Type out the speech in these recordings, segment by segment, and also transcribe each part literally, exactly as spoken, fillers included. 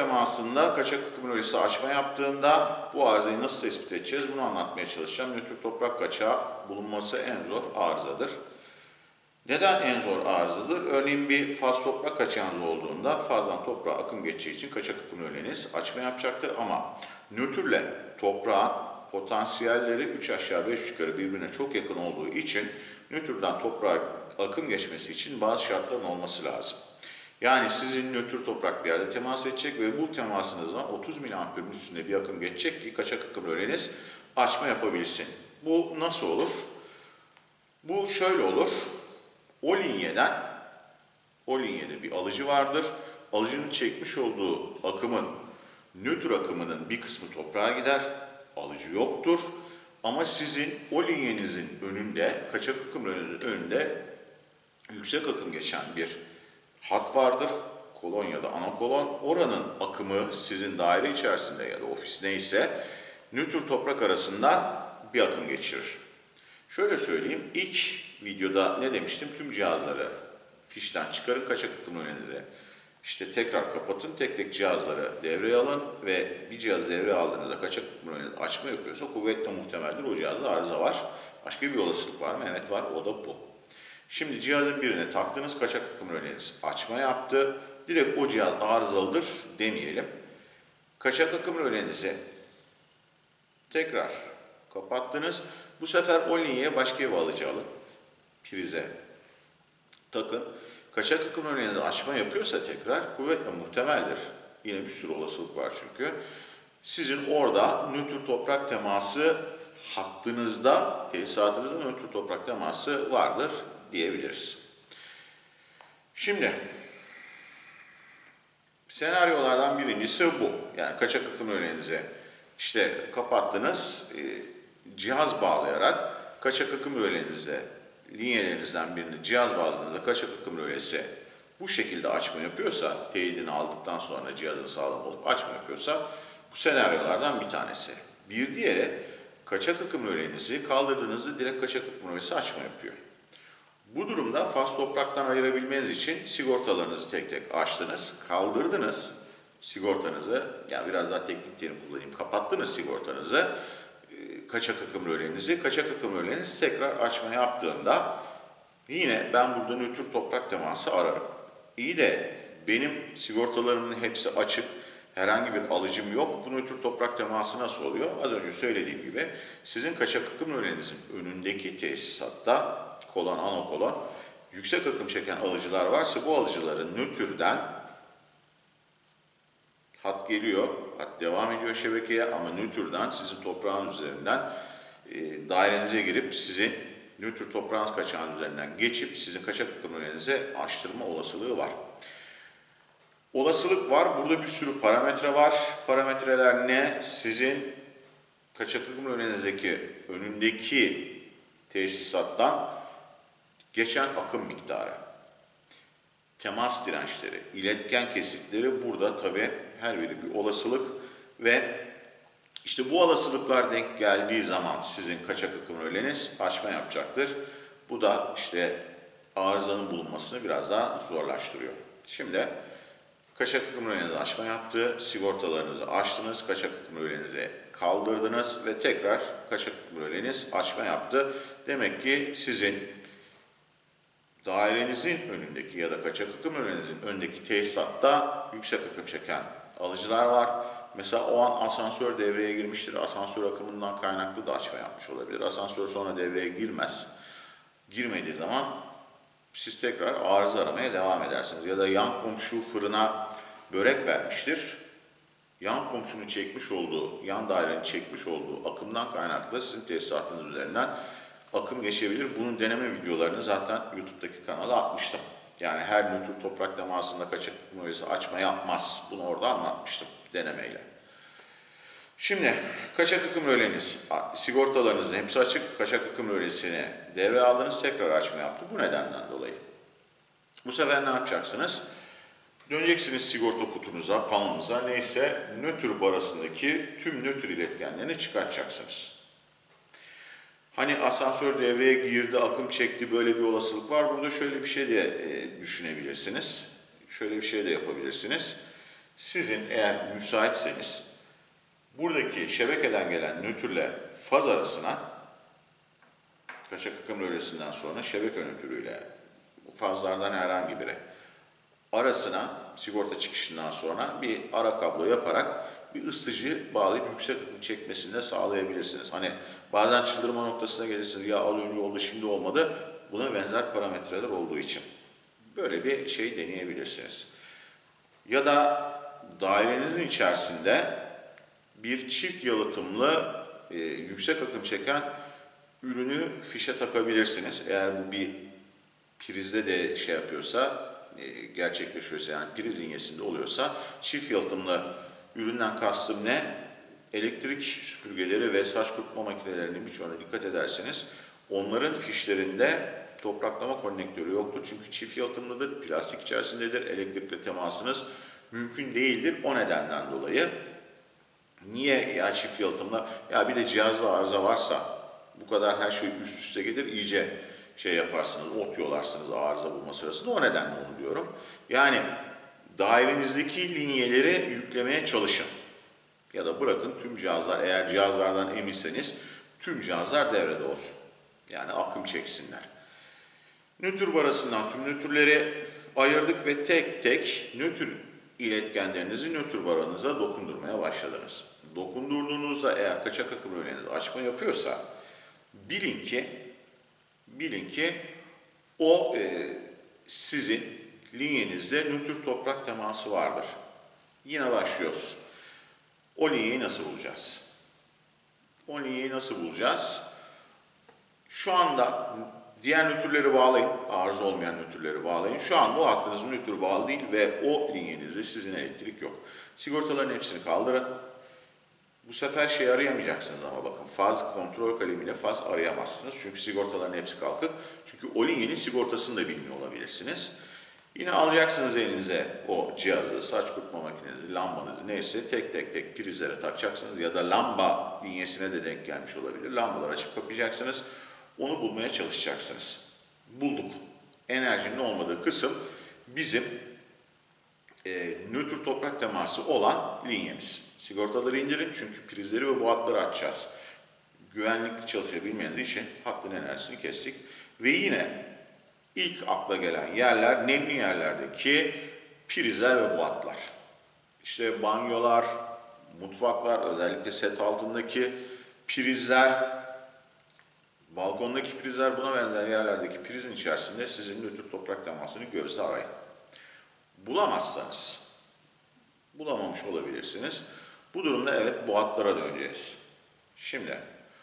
temasında kaçak akım rölesi açma yaptığında bu arızayı nasıl tespit edeceğiz? Bunu anlatmaya çalışacağım. Nötr toprak kaçağı bulunması en zor arızadır. Neden en zor arızadır? Örneğin bir faz toprak kaçağınız olduğunda fazdan toprağa akım geçeceği için kaçak akım röleniz açma yapacaktır. Ama nötrle toprağın potansiyelleri üç aşağı beş yukarı birbirine çok yakın olduğu için nötrden toprağa akım geçmesi için bazı şartların olması lazım. Yani sizin nötr toprak bir yerde temas edecek ve bu temasınızdan otuz miliamperin üstünde bir akım geçecek ki kaçak akım röleniz açma yapabilsin. Bu nasıl olur? Bu şöyle olur. O linyeden, o linyede bir alıcı vardır. Alıcının çekmiş olduğu akımın, nötr akımının bir kısmı toprağa gider. Alıcı yoktur. Ama sizin o linyenizin önünde, kaçak akım rölenizin önünde yüksek akım geçen bir hat vardır. Kolon ya da anakolon. Oranın akımı sizin daire içerisinde ya da ofis neyse nötr toprak arasından bir akım geçirir. Şöyle söyleyeyim. İlk videoda ne demiştim? Tüm cihazları fişten çıkarın, kaçak akım rölenizi İşte tekrar kapatın, tek tek cihazları devreye alın ve bir cihaz devreye aldığınızda kaçak akım rölenizi açma yapıyorsa kuvvetle muhtemeldir o cihazda arıza var. Başka bir olasılık var mı? Evet var, o da bu. Şimdi cihazın birine taktığınız kaçak akım röleniz açma yaptı. Direkt o cihaz arızalıdır demeyelim. Kaçak akım rölenizi tekrar kapattınız. Bu sefer o linyeye başka bir alıcı alın. Prize takın. Kaçak akım rölenizi açma yapıyorsa tekrar kuvvetle muhtemeldir. Yine bir sürü olasılık var çünkü. Sizin orada nötr toprak teması hattınızda, tesisatınızda nötr toprak teması vardır diyebiliriz. Şimdi senaryolardan birincisi bu. Yani kaçak akım rölenizi işte kapattınız, e, cihaz bağlayarak kaçak akım rölenizde linyelerinizden birini cihaz bağladığınızda kaçak akım rölesi bu şekilde açma yapıyorsa, teyidini aldıktan sonra cihazın sağlam olup açma yapıyorsa bu senaryolardan bir tanesi. Bir diğeri kaçak akım rölenizi kaldırdığınızda direkt kaçak akım rölesi açma yapıyor. Bu durumda faz topraktan ayırabilmeniz için sigortalarınızı tek tek açtınız, kaldırdınız sigortanızı, yani biraz daha teknik terim kullanayım, kapattınız sigortanızı, kaçak akım rölenizi, kaçak akım röleniz tekrar açma yaptığında yine ben burada nötr toprak teması ararım. İyi de benim sigortalarımın hepsi açık, herhangi bir alıcım yok. Bu nötr toprak teması nasıl oluyor? Az önce söylediğim gibi sizin kaçak akım rölenizin önündeki tesisatta kolon, anakolon yüksek akım çeken alıcılar varsa bu alıcıların nötrden hat geliyor, hat devam ediyor şebekeye ama nötrden sizin toprağın üzerinden e, dairenize girip sizin nötr toprağınız kaçağın üzerinden geçip sizin kaçak akım rölenize açtırma olasılığı var. Olasılık var. Burada bir sürü parametre var. Parametreler ne? Sizin kaçak akım rölenizdeki önündeki tesisattan geçen akım miktarı, temas dirençleri, iletken kesitleri burada tabii her biri bir olasılık ve işte bu olasılıklar denk geldiği zaman sizin kaçak akım röleniz açma yapacaktır. Bu da işte arızanın bulunmasını biraz daha zorlaştırıyor. Şimdi kaçak akım rölenizi açma yaptı, sigortalarınızı açtınız, kaçak akım rölenizi kaldırdınız ve tekrar kaçak akım röleniz açma yaptı. Demek ki sizin dairenizin önündeki ya da kaçak akım rölenizin önündeki tesisatta yüksek akım çeken alıcılar var. Mesela o an asansör devreye girmiştir. Asansör akımından kaynaklı da açma yapmış olabilir. Asansör sonra devreye girmez. Girmediği zaman siz tekrar arıza aramaya devam edersiniz. Ya da yan komşu fırına börek vermiştir. Yan komşunun çekmiş olduğu, yan dairenin çekmiş olduğu akımdan kaynaklı sizin tesisatınız üzerinden akım geçebilir. Bunun deneme videolarını zaten YouTube'daki kanala atmıştım. Yani her nötr toprak temasında kaçak akım rölesi açma yapmaz. Bunu orada anlatmıştım denemeyle. Şimdi kaçak akım röleniz, sigortalarınızın hepsi açık. Kaçak akım rölesini devreye aldınız, tekrar açma yaptı. Bu nedenden dolayı. Bu sefer ne yapacaksınız? Döneceksiniz sigorta kutunuza, panonuza, neyse nötr barasındaki tüm nötr iletkenlerini çıkartacaksınız. Hani asansör devreye girdi, akım çekti, böyle bir olasılık var. Burada şöyle bir şey de e, düşünebilirsiniz. Şöyle bir şey de yapabilirsiniz. Sizin eğer müsaitseniz buradaki şebekeden gelen nötrle faz arasına kaçak akım rölesinden sonra şebeke nötrüyle fazlardan herhangi biri arasına sigorta çıkışından sonra bir ara kablo yaparak bir ısıtıcı bağlayıp yüksek akım çekmesini de sağlayabilirsiniz. Hani bazen çıldırma noktasına gelirsiniz, ya az önce oldu şimdi olmadı, buna benzer parametreler olduğu için böyle bir şey deneyebilirsiniz. Ya da dairenizin içerisinde bir çift yalıtımlı e, yüksek akım çeken ürünü fişe takabilirsiniz. Eğer bu bir prizde de şey yapıyorsa, e, gerçekleşiyorsa, yani priz inyesinde oluyorsa, çift yalıtımlı üründen kastım ne? Elektrik süpürgeleri ve saç kurutma makinelerinin birçoğuna dikkat ederseniz onların fişlerinde topraklama konnektörü yoktur. Çünkü çift yalıtımlıdır, plastik içerisindedir, elektrikle temasınız mümkün değildir o nedenden dolayı. Niye ya çift yalıtımla? Ya bir de cihazda arıza varsa bu kadar her şey üst üste gelir, iyice şey yaparsınız, ot yolarsınız arıza bulma sırasında, o nedenle onu diyorum. Yani dairenizdeki linyeleri yüklemeye çalışın. Ya da bırakın tüm cihazlar, eğer cihazlardan eminseniz tüm cihazlar devrede olsun. Yani akım çeksinler. Nötr barasından tüm nötrleri ayırdık ve tek tek nötr iletkenlerinizi nötr baranıza dokundurmaya başladınız. Dokundurduğunuzda eğer kaçak akım röleniz açma yapıyorsa bilin ki bilin ki o e, sizin linyenizde nötr toprak teması vardır. Yine başlıyoruz. O linyeyi nasıl bulacağız? O linyeyi nasıl bulacağız? Şu anda diğer nötrleri bağlayın, arıza olmayan nötrleri bağlayın. Şu anda o hattınız nötr bağlı değil ve o linyenizde sizin elektrik yok. Sigortaların hepsini kaldırın. Bu sefer şey arayamayacaksınız ama bakın, faz kontrol kalemiyle faz arayamazsınız. Çünkü sigortaların hepsi kalkık. Çünkü o linyenin sigortasını da bilmiyor olabilirsiniz. Yine alacaksınız elinize o cihazı, saç kurutma makinenizi, lambanızı neyse tek tek tek prizlere takacaksınız ya da lamba linyesine de denk gelmiş olabilir. Lambaları açıp kapayacaksınız. Onu bulmaya çalışacaksınız. Bulduk. Enerjinin olmadığı kısım bizim e, nötr toprak teması olan linyemiz. Sigortaları indirin çünkü prizleri ve bu hatları açacağız. Güvenlikli çalışabilmeniz için hattın enerjisini kestik. Ve yine ilk akla gelen yerler nemli yerlerdeki prizler ve bu hatlar. İşte banyolar, mutfaklar, özellikle set altındaki prizler, balkondaki prizler, buna benzer yerlerdeki prizin içerisinde sizin nötr toprak temasını gözle arayın. Bulamazsanız, bulamamış olabilirsiniz. Bu durumda evet bu hatlara döneceğiz. Şimdi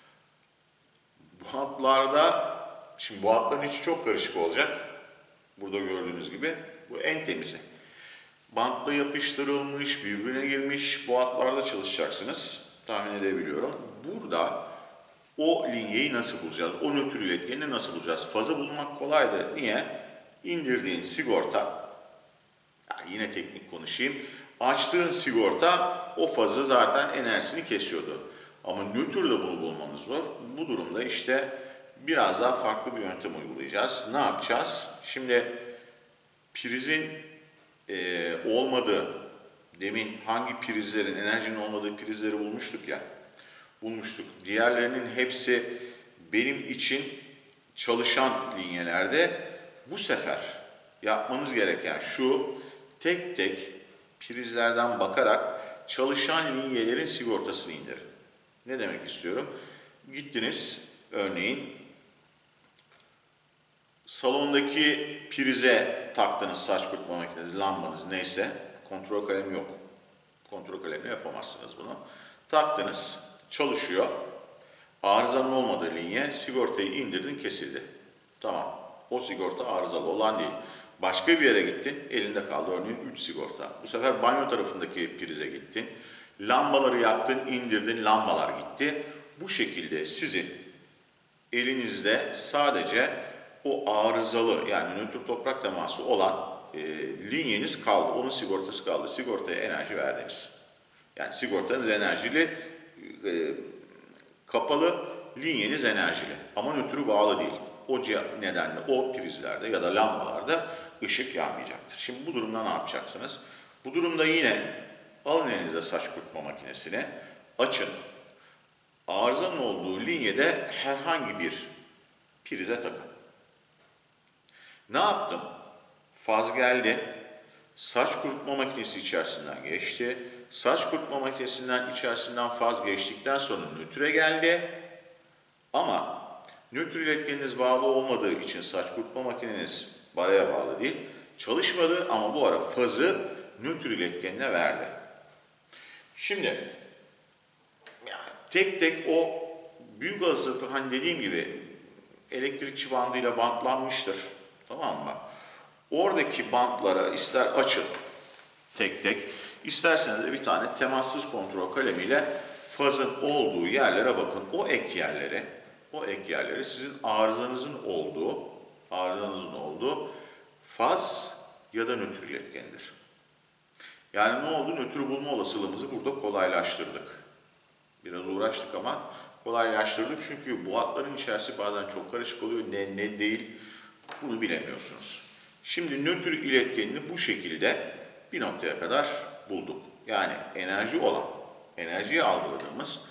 bu hatlarda, şimdi bu hatların içi çok karışık olacak. Burada gördüğünüz gibi bu en temizi. Bantla yapıştırılmış, birbirine girmiş bu hatlarda çalışacaksınız. Tahmin edebiliyorum. Burada o linyeyi nasıl bulacağız? O nötr iletkenini nasıl bulacağız? Fazı bulmak kolaydı. Niye? İndirdiğin sigorta, yani yine teknik konuşayım, açtığın sigorta o fazı zaten enerjisini kesiyordu. Ama nötrde bunu bulmamız zor. Bu durumda işte biraz daha farklı bir yöntem uygulayacağız. Ne yapacağız? Şimdi prizin e, olmadığı, demin hangi prizlerin, enerjinin olmadığı prizleri bulmuştuk ya, bulmuştuk. Diğerlerinin hepsi benim için çalışan linyelerde. Bu sefer yapmanız gereken şu, tek tek prizlerden bakarak çalışan linyelerin sigortasını indirin. Ne demek istiyorum? Gittiniz örneğin salondaki prize taktınız saç kurutma makinesi, lambanız neyse, kontrol kalemi yok. Kontrol kalemle yapamazsınız bunu. Taktınız, çalışıyor. Arızanın olmadığı linye, sigortayı indirdin, kesildi. Tamam. O sigorta arızalı olan değil. Başka bir yere gittin, elinde kaldı örneğin üç sigorta. Bu sefer banyo tarafındaki prize gittin. Lambaları yaktın, indirdin, lambalar gitti. Bu şekilde sizin elinizde sadece o arızalı, yani nötr toprak teması olan e, linyeniz kaldı. Onun sigortası kaldı. Sigortaya enerji verdiniz. Yani sigortanız enerjili, e, kapalı, linyeniz enerjili. Ama nötrü bağlı değil. O nedenle o prizlerde ya da lambalarda ışık yanmayacaktır. Şimdi bu durumda ne yapacaksınız? Bu durumda yine alın elinize saç kurutma makinesini, açın. Arızanın olduğu linyede herhangi bir prize takın. Ne yaptım? Faz geldi. Saç kurutma makinesi içerisinden geçti. Saç kurutma makinesinden içerisinden faz geçtikten sonra nötre geldi. Ama nötr iletkeniniz bağlı olmadığı için saç kurutma makineniz baraya bağlı değil. Çalışmadı ama bu ara fazı nötr iletkenine verdi. Şimdi yani tek tek o büyük olasılıkla hani dediğim gibi elektrikçi bandıyla bantlanmıştır. Tamam mı? Oradaki bantlara ister açın tek tek, isterseniz de bir tane temassız kontrol kalemiyle fazın olduğu yerlere bakın. O ek yerlere, o ek yerlere sizin arızanızın olduğu, arızanızın olduğu faz ya da nötr iletkenidir. Yani ne oldu? Nötrü bulma olasılığımızı burada kolaylaştırdık. Biraz uğraştık ama kolaylaştırdık çünkü bu hatların içerisi bazen çok karışık oluyor. Ne ne değil bunu bilemiyorsunuz. Şimdi nötr iletkenini bu şekilde bir noktaya kadar bulduk. Yani enerji olan, enerjiyi algıladığımız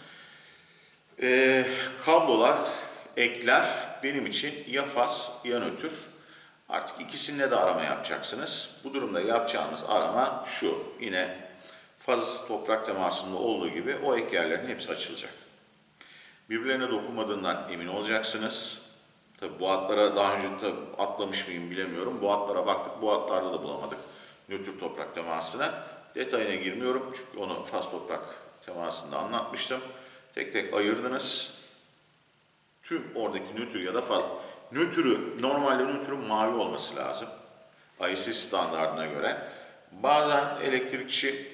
e, kablolar, ekler benim için ya faz ya nötr. Artık ikisinde de arama yapacaksınız. Bu durumda yapacağımız arama şu. Yine faz toprak temasında olduğu gibi o ek yerlerin hepsi açılacak. Birbirlerine dokunmadığından emin olacaksınız. Tabi bu hatlara daha önce atlamış mıyım bilemiyorum. Bu hatlara baktık. Bu hatlarda da bulamadık nötr toprak temasına. Detayına girmiyorum çünkü onu faz toprak temasında anlatmıştım. Tek tek ayırdınız. Tüm oradaki nötr ya da faz. Nötrü, normalde nötrün mavi olması lazım. I S standardına göre. Bazen elektrikçi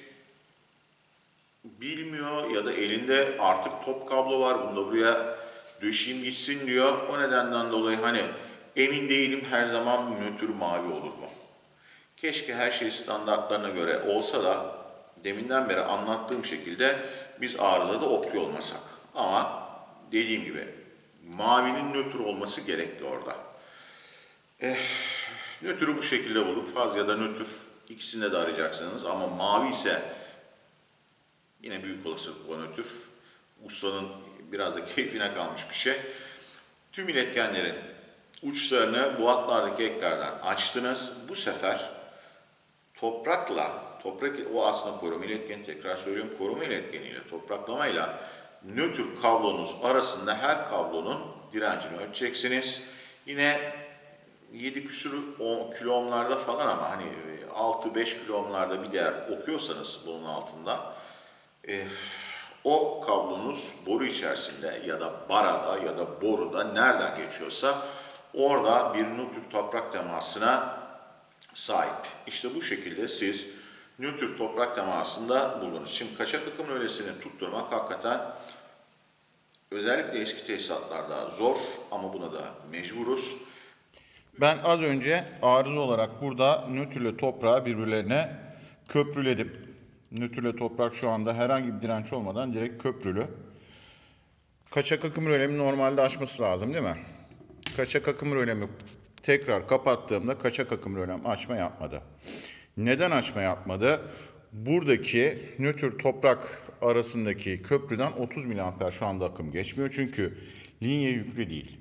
bilmiyor ya da elinde artık top kablo var. Bunu da buraya döşeyim gitsin diyor. O nedenden dolayı hani emin değilim her zaman nötr mavi olur mu? Keşke her şey standartlarına göre olsa da deminden beri anlattığım şekilde biz arızada opti olmasak. Ama dediğim gibi mavinin nötr olması gerekli orada. Eh, nötrü bu şekilde bulduk. Faz ya da nötr ikisinde de arayacaksınız ama mavi ise yine büyük olasılıkla nötr. Ustanın biraz da keyfine kalmış bir şey. Tüm iletkenlerin uçlarını bu hatlardaki eklerden açtınız. Bu sefer toprakla, toprak o aslında koruma iletkeni, tekrar söylüyorum, koruma iletkeniyle, topraklamayla nötr kablonuz arasında her kablonun direncini ölçeceksiniz. Yine yedi küsur kilo ohmlarda falan ama hani altı beş kilo ohmlarda bir değer okuyorsanız bunun altında e, o kablonuz boru içerisinde ya da barada ya da boruda nereden geçiyorsa orada bir nötr toprak temasına sahip. İşte bu şekilde siz nötr toprak temasında bulunuz. Şimdi kaçak akım rölesini tutturmak hakikaten özellikle eski tesisatlarda zor ama buna da mecburuz. Ben az önce arıza olarak burada nötrle toprağı birbirlerine köprüledim. Nötrle toprak şu anda herhangi bir direnç olmadan direkt köprülü. Kaçak akım rölemi normalde açması lazım değil mi? Kaçak akım rölemi tekrar kapattığımda kaçak akım rölem açma yapmadı. Neden açma yapmadı? Buradaki nötr toprak arasındaki köprüden otuz miliamper şu anda akım geçmiyor. Çünkü linye yüklü değil.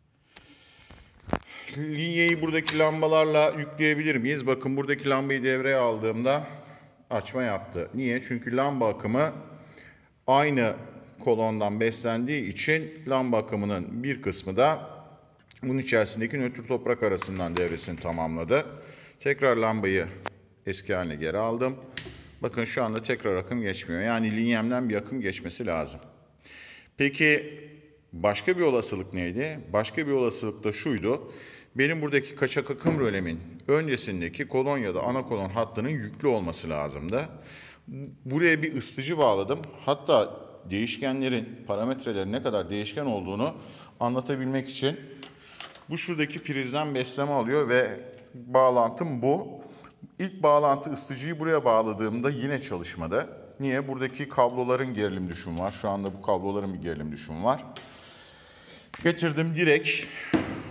Linyeyi buradaki lambalarla yükleyebilir miyiz? Bakın buradaki lambayı devreye aldığımda açma yaptı. Niye? Çünkü lamba akımı aynı kolondan beslendiği için lamba akımının bir kısmı da bunun içerisindeki nötr toprak arasından devresini tamamladı. Tekrar lambayı eski haline geri aldım. Bakın şu anda tekrar akım geçmiyor. Yani linyemden bir akım geçmesi lazım. Peki başka bir olasılık neydi? Başka bir olasılık da şuydu. Benim buradaki kaçak akım rölemin öncesindeki kolon ya da ana kolon hattının yüklü olması lazımdı. Buraya bir ısıtıcı bağladım. Hatta değişkenlerin, parametrelerin ne kadar değişken olduğunu anlatabilmek için bu şuradaki prizden besleme alıyor ve bağlantım bu. İlk bağlantı ısıtıcıyı buraya bağladığımda yine çalışmadı. Niye? Buradaki kabloların gerilim düşümü var. Şu anda bu kabloların bir gerilim düşümü var. Getirdim direkt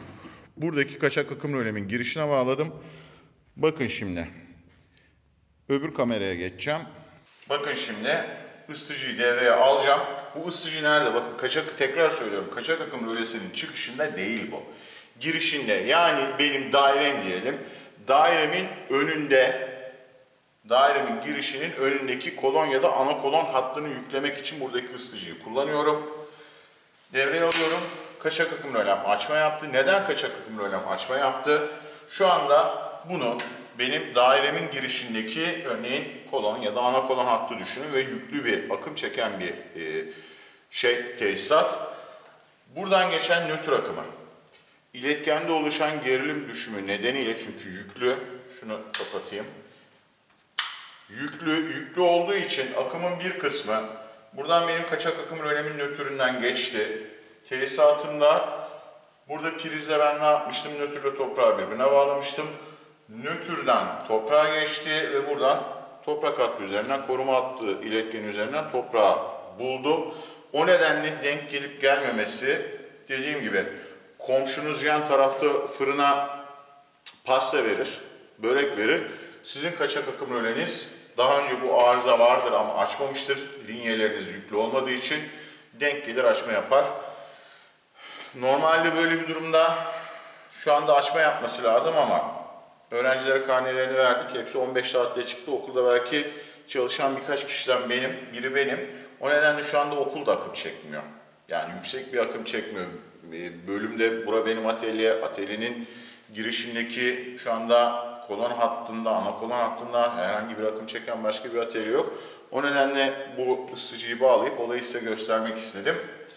buradaki kaçak akım rölemin girişine bağladım. Bakın şimdi. Öbür kameraya geçeceğim. Bakın şimdi ısıtıcıyı devreye alacağım. Bu ısıtıcı nerede? Bakın kaçak, tekrar söylüyorum. Kaçak akım rölesinin çıkışında değil bu. Girişinde, yani benim dairem diyelim. Dairemin önünde, dairemin girişinin önündeki kolon ya da ana kolon hattını yüklemek için buradaki ısıtıcıyı kullanıyorum. Devreye alıyorum. Kaçak akım rölem açma yaptı. Neden kaçak akım rölem açma yaptı? Şu anda bunu benim dairemin girişindeki örneğin kolon ya da ana kolon hattı düşünün ve yüklü bir akım çeken bir e, şey tesisat. Buradan geçen nötr akımı. İletkende oluşan gerilim düşümü nedeniyle, çünkü yüklü, şunu kapatayım. Yüklü, yüklü olduğu için akımın bir kısmı buradan benim kaçak akım rölemin nötründen geçti. Tesisatımda burada prizle ben ne yapmıştım? Nötrle toprağı birbirine bağlamıştım. Nötrden toprağa geçti ve buradan toprak hattı üzerinden, koruma hattı iletkeni üzerinden toprağı buldu. O nedenle denk gelip gelmemesi, dediğim gibi komşunuz yan tarafta fırına pasta verir, börek verir. Sizin kaçak akım röleniz daha önce bu arıza vardır ama açmamıştır. Linyeleriniz yüklü olmadığı için denk gelir, açma yapar. Normalde böyle bir durumda şu anda açma yapması lazım ama öğrencilere karnelerini verdik. Hepsi on beş saatte çıktı. Okulda belki çalışan birkaç kişiden benim, biri benim. O nedenle şu anda okulda akım çekmiyor. Yani yüksek bir akım çekmiyor. Bölümde, bura benim atölye, atölyenin girişindeki şu anda kolon hattında, ana kolon hattında herhangi bir akım çeken başka bir atölye yok. O nedenle bu ısıtıcıyı bağlayıp olayı size göstermek istedim.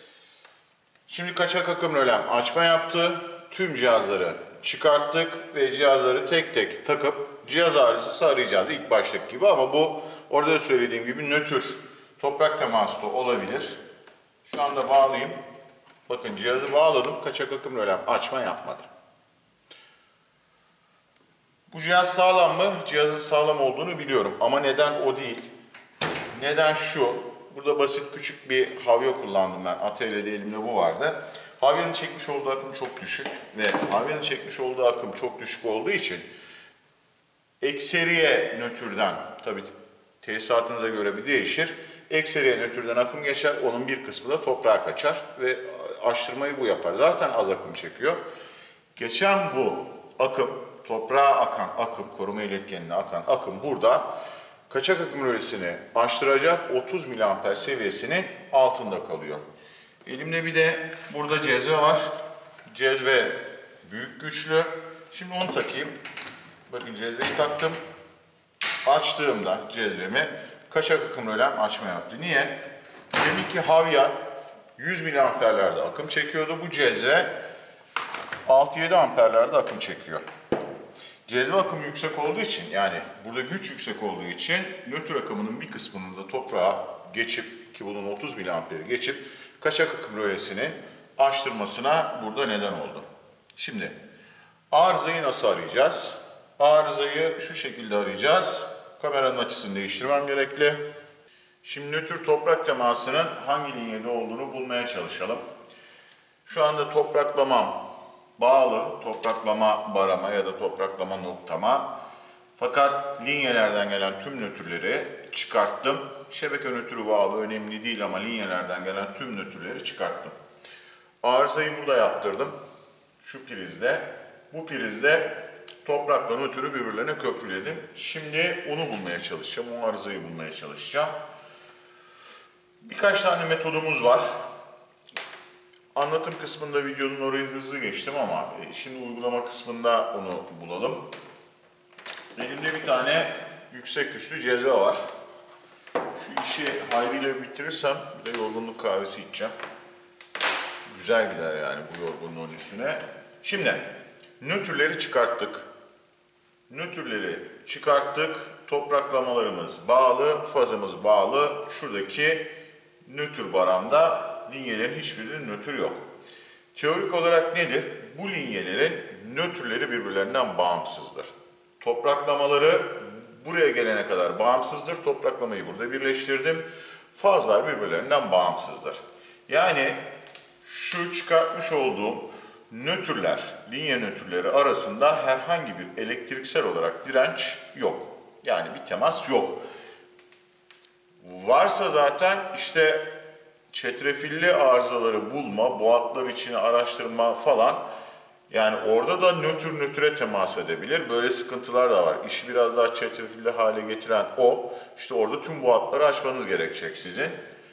Şimdi kaçak akım rölem açma yaptı. Tüm cihazları çıkarttık ve cihazları tek tek takıp cihaz arızası arayacağız ilk baştaki gibi, ama bu orada da söylediğim gibi nötr toprak teması da olabilir. Şu anda bağlayayım. Bakın cihazı bağladım. Kaçak akım rölem açma yapmadı. Bu cihaz sağlam mı? Cihazın sağlam olduğunu biliyorum ama neden o değil? Neden şu? Burada basit küçük bir havya kullandım ben. Atölyede elimde bu vardı. Havyanın çekmiş olduğu akım çok düşük ve havyanın çekmiş olduğu akım çok düşük olduğu için ekseriye nötrden, tabii tesisatınıza göre bir değişir. Ekseriye nötrden akım geçer, onun bir kısmı da toprağa kaçar ve açtırmayı bu yapar. Zaten az akım çekiyor. Geçen bu akım, toprağa akan akım, koruma iletkenine akan akım burada kaçak akım rölesini açtıracak otuz miliamper seviyesinin altında kalıyor. Elimde bir de burada cezve var. Cezve büyük güçlü. Şimdi onu takayım. Bakın cezveyi taktım. Açtığımda cezvemi kaçak akım rölem açma yaptı. Niye? Demek ki havya yüz miliamperlerde akım çekiyordu. Bu cezve altı yedi amperlerde akım çekiyor. Cezve akımı yüksek olduğu için, yani burada güç yüksek olduğu için nötr akımının bir kısmının da toprağa geçip, ki bunun otuz miliamperi geçip kaçak akım rölesini açtırmasına burada neden oldu. Şimdi arızayı nasıl arayacağız? Arızayı şu şekilde arayacağız. Kameranın açısını değiştirmem gerekli. Şimdi nötr toprak temasının hangi linyede olduğunu bulmaya çalışalım. Şu anda topraklamam bağlı, topraklama barama ya da topraklama noktama. Fakat linyelerden gelen tüm nötrleri çıkarttım. Şebeke nötrü bağlı önemli değil ama linyelerden gelen tüm nötrleri çıkarttım. Arızayı burada yaptırdım. Şu prizde. Bu prizde toprakla nötrü birbirlerine köprüledim. Şimdi onu bulmaya çalışacağım. O arızayı bulmaya çalışacağım. Birkaç tane metodumuz var. Anlatım kısmında videonun orayı hızlı geçtim ama şimdi uygulama kısmında onu bulalım. Elimde bir tane yüksek güçlü cezve var. Şu işi hayrıyla bitirirsem bir de yorgunluk kahvesi içeceğim. Güzel gider yani bu yorgunluğun üstüne. Şimdi nötrleri çıkarttık. Nötrleri çıkarttık. Topraklamalarımız bağlı, fazımız bağlı. Şuradaki nötr baramda linyelerin hiçbirinin nötr yok. Teorik olarak nedir? Bu linyelerin nötrleri birbirlerinden bağımsızdır. Topraklamaları buraya gelene kadar bağımsızdır. Topraklamayı burada birleştirdim. Fazlar birbirlerinden bağımsızdır. Yani şu çıkartmış olduğum nötrler, linye nötrleri arasında herhangi bir elektriksel olarak direnç yok. Yani bir temas yok. Varsa zaten işte çetrefilli arızaları bulma, bu hatlar içini araştırma falan. Yani orada da nötr nötre temas edebilir. Böyle sıkıntılar da var. İşi biraz daha çetrefilli hale getiren o. İşte orada tüm bu hatları açmanız gerekecek sizin.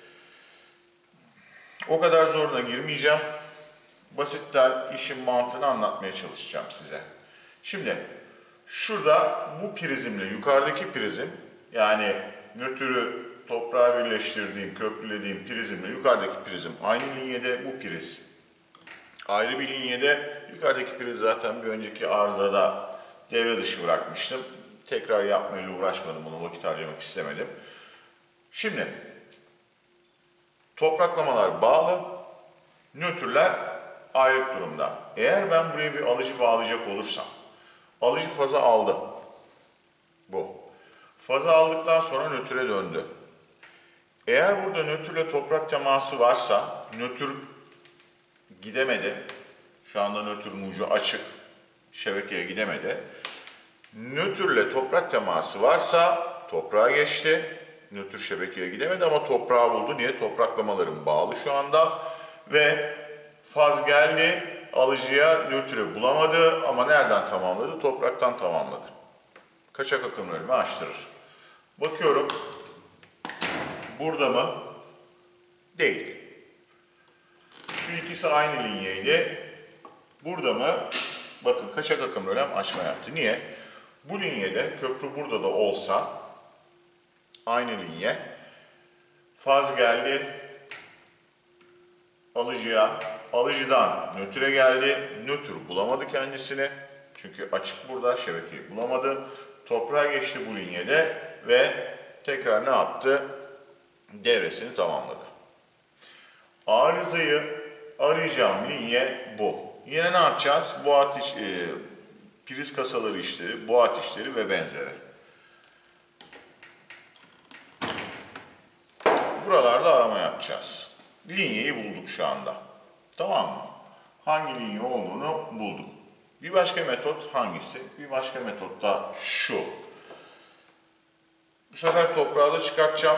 O kadar zoruna girmeyeceğim. Basitten işin mantığını anlatmaya çalışacağım size. Şimdi şurada bu prizimle yukarıdaki prizim, yani nötrü toprağa birleştirdiğim, köklülediğim prizimle yukarıdaki prizim aynı linyede, bu priz ayrı bir linyede. Yukarıdaki priz zaten bir önceki arızada devre dışı bırakmıştım. Tekrar yapmayla uğraşmadım, bunu vakit harcamak istemedim. Şimdi topraklamalar bağlı, nötrler ayrık durumda. Eğer ben buraya bir alıcı bağlayacak olursam, alıcı faza aldı. Bu. Faza aldıktan sonra nötre döndü. Eğer burada nötrle toprak teması varsa, nötr gidemedi. Şu anda nötrün ucu açık. Şebekeye gidemedi. Nötrle toprak teması varsa toprağa geçti. Nötr şebekeye gidemedi ama toprağı buldu. Niye? Topraklamalarım bağlı şu anda. Ve faz geldi. Alıcıya nötrü bulamadı ama nereden tamamladı? Topraktan tamamladı. Kaçak akımlarımı açtırır. Bakıyorum. Burada mı? Değil. Şu ikisi aynı linyeydi. Burada mı? Bakın kaçak akım rölem açma yaptı. Niye? Bu linyede köprü burada da olsa aynı linye. Faz geldi alıcıya. Alıcıdan nötre geldi. Nötr bulamadı kendisini. Çünkü açık burada. Şebekeyi bulamadı. Toprağa geçti bu linyede ve tekrar ne yaptı? Devresini tamamladı. Arızayı arayacağım linye bu. Yine ne yapacağız? Boğat iş, e, priz kasaları işleri, boğat işleri ve benzeri. Buralarda arama yapacağız. Linyeyi bulduk şu anda. Tamam mı? Hangi linye olduğunu bulduk. Bir başka metot hangisi? Bir başka metot da şu. Bu sefer toprağı da çıkartacağım.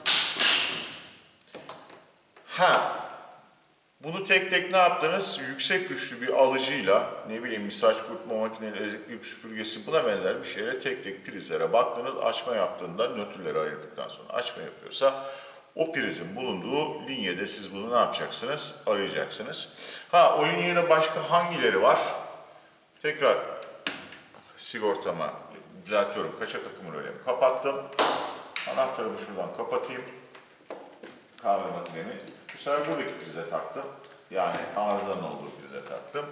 Ha, bunu tek tek ne yaptınız? Yüksek güçlü bir alıcıyla, ne bileyim bir saç kurutma makinesi, elektrik süpürgesi, buna benzer bir şeyle tek tek prizlere baktınız. Açma yaptığında nötrleri ayırdıktan sonra açma yapıyorsa o prizin bulunduğu linyede siz bunu ne yapacaksınız? Arayacaksınız. Ha, o linyede başka hangileri var? Tekrar sigortama düzeltiyorum. Kaçak akımı rölemi kapattım. Anahtarımı şuradan kapatayım. Kahve makinemi. Bu sefer buradaki prize taktım. Yani arızanın olduğu prize taktım.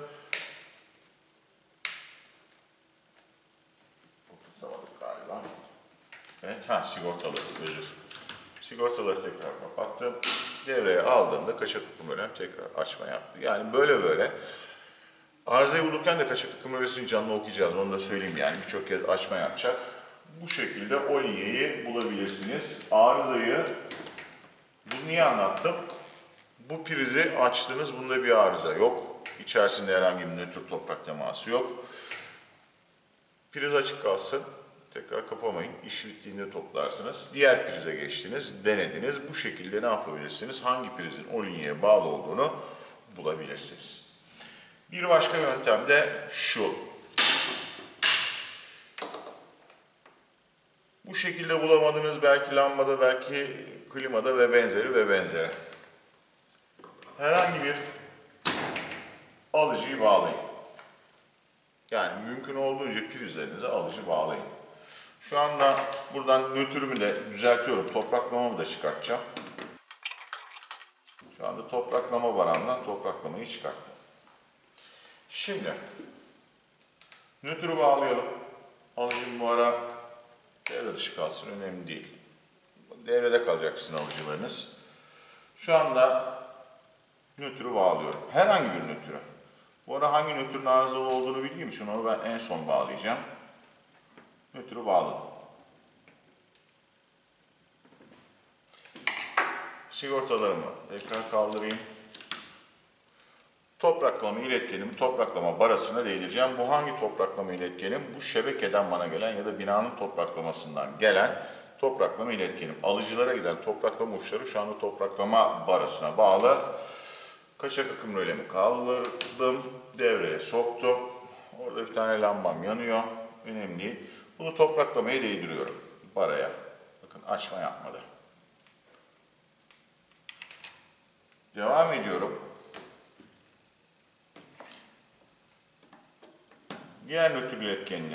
Oturtamadık galiba. Evet, ha sigortalı, özür. Sigortaları tekrar kapattım. Devreye aldığımda kaçak akım rölem tekrar açma yaptı. Yani böyle böyle. Arızayı bulurken de kaçak akım röleminin canını okuyacağız. Onu da söyleyeyim yani. Birçok kez açma yapacak. Bu şekilde o linyeyi bulabilirsiniz. Arızayı, bunu niye anlattım? Bu prizi açtınız, bunda bir arıza yok. İçerisinde herhangi bir nötr toprak teması yok. Priz açık kalsın, tekrar kapamayın. İş bittiğinde toplarsınız. Diğer prize geçtiniz, denediniz. Bu şekilde ne yapabilirsiniz? Hangi prizin o linyeye bağlı olduğunu bulabilirsiniz. Bir başka yöntem de şu. Bu şekilde bulamadınız, belki lambada, belki klimada ve benzeri ve benzeri. Herhangi bir alıcıyı bağlayın. Yani mümkün olduğunca prizlerinize alıcı bağlayın. Şu anda buradan nötrümü de düzeltiyorum. Topraklamamı da çıkartacağım. Şu anda topraklama varandan topraklamayı çıkarttım. Şimdi nötrü bağlayalım. Alıcım bu ara devre dışı kalsın, önemli değil. Devrede kalacak sizin alıcılarınız. Şu anda nötrü bağlıyorum. Herhangi bir nötrü. Bu ara hangi nötrün arızalı olduğunu bildiğim için onu ben en son bağlayacağım. Nötrü bağladım. Sigortalarımı tekrar kaldırayım. topraklama iletkenimi topraklama barasına değdireceğim. Bu hangi topraklama iletkenim? Bu şebekeden bana gelen ya da binanın topraklamasından gelen topraklama iletkenim. Alıcılara giden topraklama uçları şu anda topraklama barasına bağlı. Kaçak akım rölemi kaldırdım, devreye soktum. Orada bir tane lambam yanıyor. Önemli değil. Bunu topraklamaya değdiriyorum baraya. Bakın açma yapmadı. Devam ediyorum. Diğer nötr iletkenini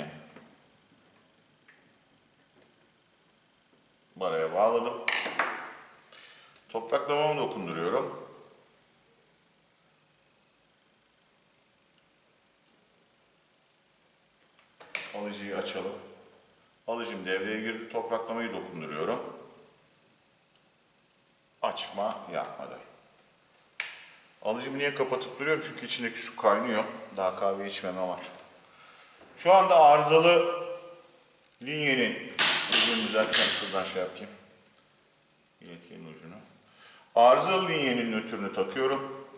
baraya bağladım. Topraklamamı dokunduruyorum. Alıcıyı açalım. Alıcım devreye girdi. Topraklamayı dokunduruyorum. Açma yapmadı. Alıcımı niye kapatıp duruyorum? Çünkü içindeki su kaynıyor. Daha kahve içmeme var. Şu anda arızalı linyenin ucunu düzelteceğim. Şuradan şey yapayım. İletkenin ucunu. Arızalı linyenin nötrünü takıyorum.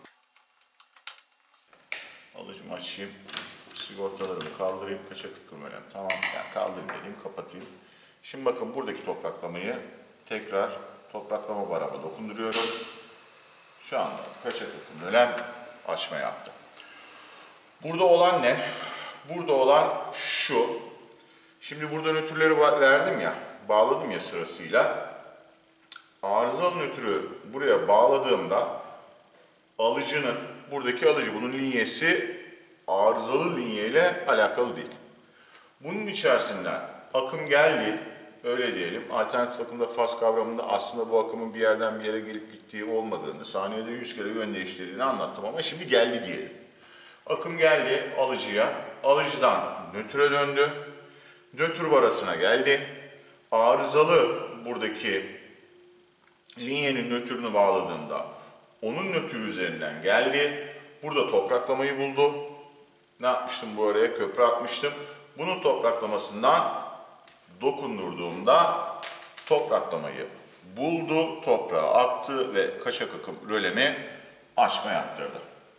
Alıcımı açayım. Sigortalarımı kaldırayım. Kaçak akım rölem. Tamam. Yani kaldırayım dedim. Kapatayım. Şimdi bakın buradaki topraklamayı tekrar topraklama barama dokunduruyorum. Şu anda kaçak akım rölem açma yaptı. Burada olan ne? Burada olan şu. Şimdi burada nötrleri verdim ya, bağladım ya sırasıyla. Arızalı nötrü buraya bağladığımda alıcının, buradaki alıcı, bunun linyesi arızalı linye ile alakalı değil. Bunun içerisinden akım geldi, öyle diyelim. Alternatif akımda faz kavramında aslında bu akımın bir yerden bir yere gelip gittiği olmadığını, saniyede yüz kere yön değiştirdiğini anlattım ama şimdi geldi diyelim. Akım geldi alıcıya, alıcıdan nötre döndü, nötr barasına geldi. Arızalı buradaki linyenin nötrünü bağladığımda onun nötrü üzerinden geldi. Burada topraklamayı buldu. Ne yapmıştım bu araya? Köprü atmıştım. Bunun topraklamasından dokundurduğumda topraklamayı buldu, toprağa attı ve kaçak akım rölemi açma yaptırdı.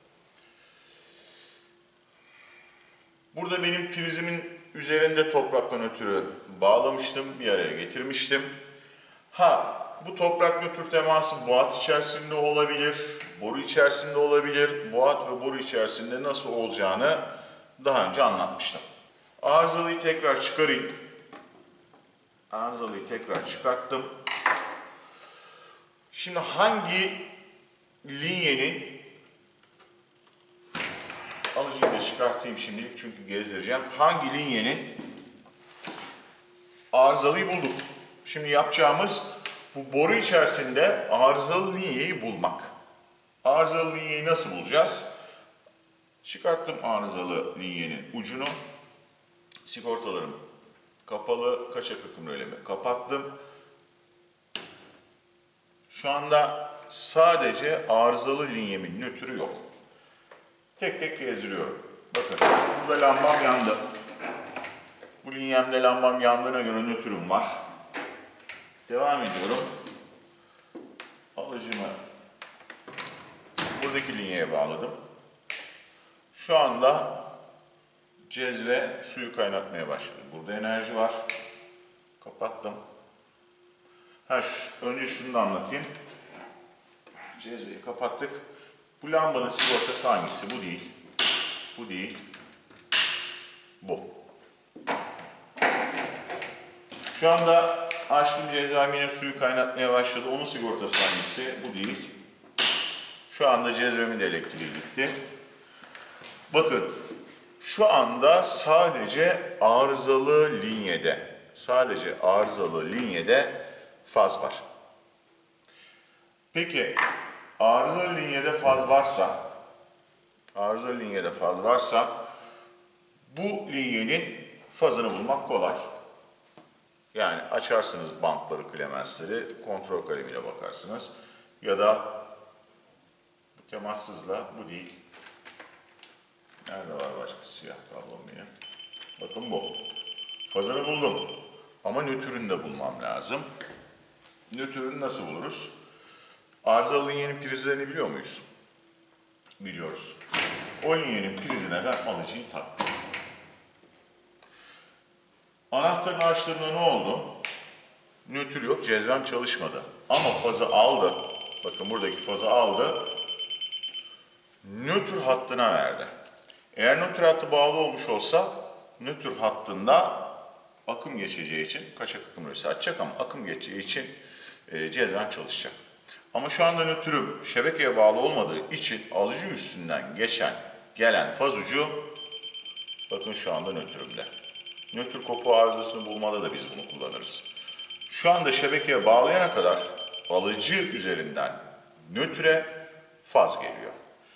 Burada benim prizimin üzerinde toprakla nötrü bağlamıştım, bir araya getirmiştim. Ha, bu toprak nötr teması buhat içerisinde olabilir, boru içerisinde olabilir. Buhat ve boru içerisinde nasıl olacağını daha önce anlatmıştım. Arızalıyı tekrar çıkarayım. Arızalıyı tekrar çıkarttım. Şimdi hangi linyenin, alıcıyı da çıkartayım şimdilik çünkü gezdireceğim. Hangi linyenin arızalıyı bulduk. Şimdi yapacağımız bu boru içerisinde arızalı linyeyi bulmak. Arızalı linyeyi nasıl bulacağız? Çıkarttım arızalı linyenin ucunu. Sigortalarım kapalı, kaçak akım rölemi kapattım. Şu anda sadece arızalı linyemin nötrü yok. Tek tek gezdiriyorum. Bakın burada lambam yandı. Bu linyemde lambam yandığına göre nötrüm var. Devam ediyorum. Alıcımı buradaki linyeye bağladım. Şu anda cezve suyu kaynatmaya başladı. Burada enerji var. Kapattım. Ha, şu, önce şunu da anlatayım. Cezveyi kapattık. Bu lambanın sigortası hangisi? Bu değil. Bu değil. Bu. Şu anda açtım cezvem, yine suyu kaynatmaya başladı. Onun sigortası hangisi? Bu değil. Şu anda cezvemin de elektriği gitti. Bakın. Şu anda sadece arızalı linyede, sadece arızalı linyede faz var. Peki, arızalı linyede faz varsa, arızalı linyede faz varsa, bu linyenin fazını bulmak kolay. Yani açarsınız bantları, klemensleri, kontrol kalemiyle bakarsınız. Ya da bu temassızla, bu değil. Nerede var başka siyah kablom benim? Bakın bu. Fazını buldum. Ama nötrünü de bulmam lazım. Nötrünü nasıl buluruz? Arızalı linyenin prizlerini biliyor muyuz? biliyoruz. O linyenin prizine ben alıcıyı taktım. Anahtarın açtığında ne oldu? Nötr yok, cezvem çalışmadı. Ama fazı aldı. Bakın buradaki fazı aldı. Nötr hattına verdi. Eğer nötr hattı bağlı olmuş olsa nötr hattında akım geçeceği için kaçak akım rölesi açacak ama akım geçeceği için e, cezvem çalışacak. Ama şu anda nötrüm şebekeye bağlı olmadığı için alıcı üstünden geçen gelen faz ucu bakın şu anda nötrümde. Nötr kopuğu arızasını bulmada da biz bunu kullanırız. Şu anda şebekeye bağlayana kadar alıcı üzerinden nötre faz geliyor.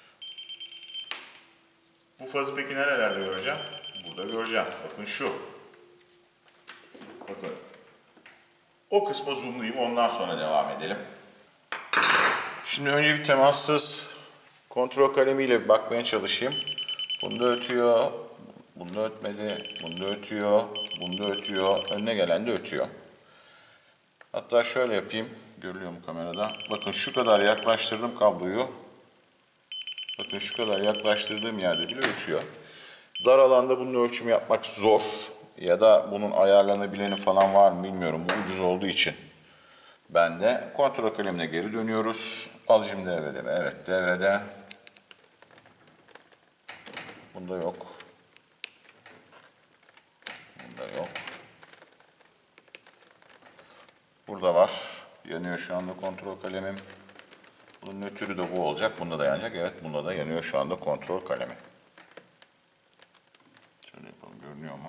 Bu fazı peki nerelerde göreceğim? Burada göreceğim. Bakın şu. Bakın. O kısma zoomlayayım, ondan sonra devam edelim. Şimdi önce bir temassız kontrol kalemiyle bir bakmaya çalışayım. Bunda ötüyor, bunda ötmedi, bunda ötüyor, bunda ötüyor, önüne gelen de ötüyor. Hatta şöyle yapayım, görülüyor mu kamerada? Bakın şu kadar yaklaştırdım kabloyu. Bakın şu kadar yaklaştırdığım yerde bile ötüyor. Dar alanda bunun ölçümü yapmak zor. Ya da bunun ayarlanabileni falan var mı bilmiyorum. Bu ucuz olduğu için. Ben de kontrol kalemine geri dönüyoruz. Alıcım devrede mi? Evet, devrede. Bunda yok. Bunda yok. Burada var. Yanıyor şu anda kontrol kalemim. Bunun nötrü de bu olacak. Bunda da yanacak. Evet, bunda da yanıyor şu anda kontrol kalemi. Şöyle yapalım. Görünüyor mu?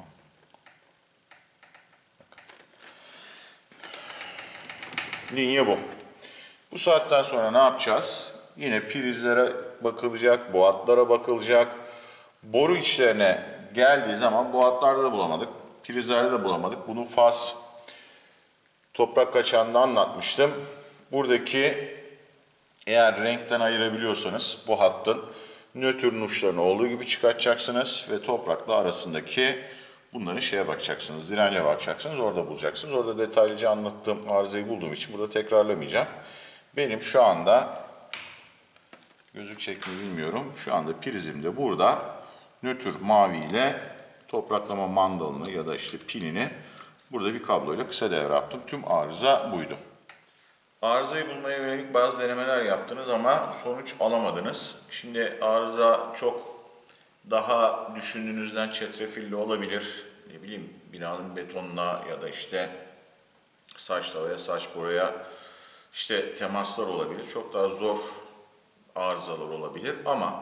Linye bu. Bu saatten sonra ne yapacağız? Yine prizlere bakılacak, boğatlara bakılacak. Boru içlerine geldiği zaman boğatlarda da bulamadık, prizlerde de bulamadık. Bunu faz toprak kaçağında anlatmıştım. Buradaki eğer renkten ayırabiliyorsanız bu hattın nötr uçlarını olduğu gibi çıkartacaksınız ve toprakla arasındaki bunların şeye bakacaksınız, dirence bakacaksınız, orada bulacaksınız. Orada detaylıca anlattığım arızayı bulduğum için burada tekrarlamayacağım. Benim şu anda, gözükecek mi bilmiyorum, şu anda prizim de burada nötr mavi ile topraklama mandalını ya da işte pinini burada bir kabloyla kısa devre yaptım. Tüm arıza buydu. Arızayı bulmaya yönelik bazı denemeler yaptınız ama sonuç alamadınız. Şimdi arıza çok daha düşündüğünüzden çetrefilli olabilir. Ne bileyim binanın betonuna ya da işte saç tavaya, saç boyaya işte temaslar olabilir. Çok daha zor arızalar olabilir ama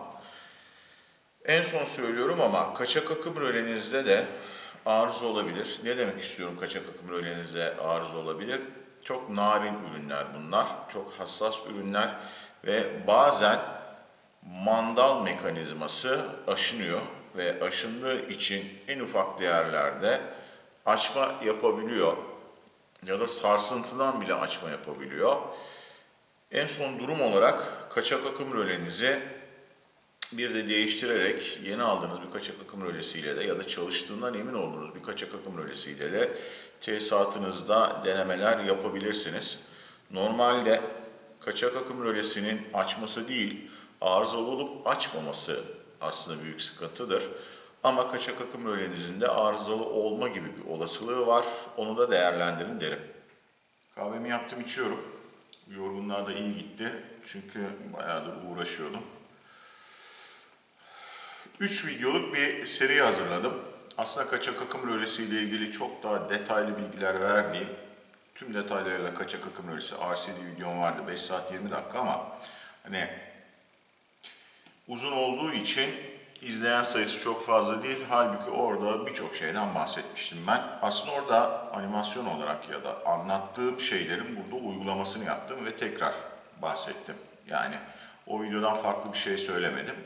en son söylüyorum ama kaçak akım rölenizde de arıza olabilir. Ne demek istiyorum kaçak akım rölenizde arıza olabilir? Çok narin ürünler bunlar. Çok hassas ürünler ve bazen mandal mekanizması aşınıyor ve aşındığı için en ufak değerlerde açma yapabiliyor ya da sarsıntıdan bile açma yapabiliyor. En son durum olarak kaçak akım rölenizi bir de değiştirerek yeni aldığınız bir kaçak akım rölesiyle de ya da çalıştığından emin olduğunuz bir kaçak akım rölesiyle de tesisatınızda denemeler yapabilirsiniz. Normalde kaçak akım rölesinin açması değil, arızalı olup açmaması aslında büyük sıkıntıdır. Ama kaçak akım rölenizin de arızalı olma gibi bir olasılığı var. Onu da değerlendirin derim. Kahvemi yaptım, içiyorum. Yorgunluğa da iyi gitti. Çünkü bayağıdır uğraşıyordum. üç videoluk bir seri hazırladım. Aslında kaçak akım rölesi ile ilgili çok daha detaylı bilgiler verdiğim, tüm detaylarıyla kaçak akım rölesi R C D videom vardı. beş saat yirmi dakika ama hani uzun olduğu için izleyen sayısı çok fazla değil. Halbuki orada birçok şeyden bahsetmiştim ben. Aslında orada animasyon olarak ya da anlattığım şeylerin burada uygulamasını yaptım ve tekrar bahsettim. Yani o videodan farklı bir şey söylemedim.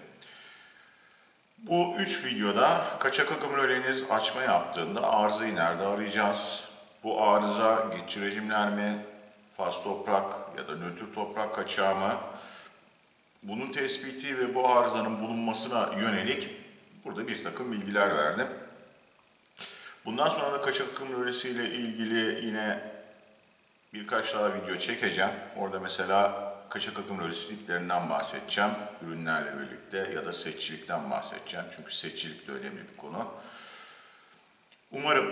Bu üç videoda kaçak akım röleniz açma yaptığında arızayı nerede arayacağız? Bu arıza geçici rejimler mi? Faz toprak ya da nötr toprak kaçağı mı? Bunun tespiti ve bu arızanın bulunmasına yönelik burada bir takım bilgiler verdim. Bundan sonra da kaçak akım rölesiyle ilgili yine birkaç daha video çekeceğim. Orada mesela kaçak akım rölesi tiplerinden bahsedeceğim. Ürünlerle birlikte ya da setçilikten bahsedeceğim. Çünkü setçilik de önemli bir konu. Umarım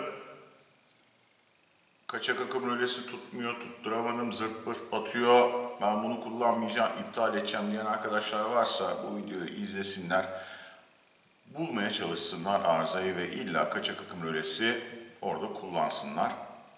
kaçak akım rölesi tutmuyor, tutturamadım, zırt pırt batıyor, ben bunu kullanmayacağım, iptal edeceğim diyen arkadaşlar varsa bu videoyu izlesinler. Bulmaya çalışsınlar arızayı ve illa kaçak akım rölesi orada kullansınlar.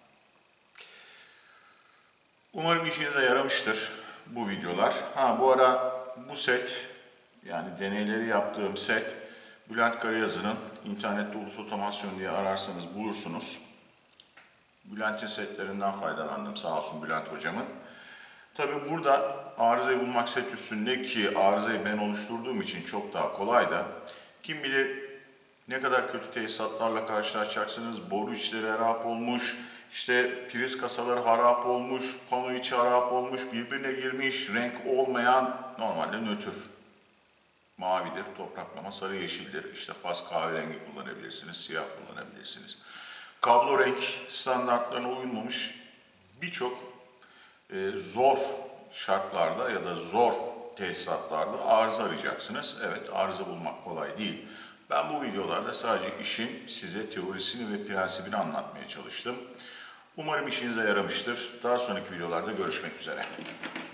Umarım işinize yaramıştır bu videolar. Ha bu ara bu set, yani deneyleri yaptığım set, Bülent Karayazı'nın internette ulus otomasyon diye ararsanız bulursunuz. Bülent'in setlerinden faydalandım sağ olsun Bülent hocamın. Tabi burada arızayı bulmak set üstünde ki arızayı ben oluşturduğum için çok daha kolay da. Kim bilir ne kadar kötü tesisatlarla karşılaşacaksınız. Boru içleri harap olmuş, işte priz kasaları harap olmuş, pano içi harap olmuş, birbirine girmiş, renk olmayan, normalde nötr. Mavidir, topraklama sarı yeşildir. İşte faz kahverengi kullanabilirsiniz, siyah kullanabilirsiniz. Kablo renk standartlarına uyulmamış birçok e, zor şartlarda ya da zor tesisatlarda arıza arayacaksınız. Evet, arıza bulmak kolay değil. Ben bu videolarda sadece işin size teorisini ve prensibini anlatmaya çalıştım. Umarım işinize yaramıştır. Daha sonraki videolarda görüşmek üzere.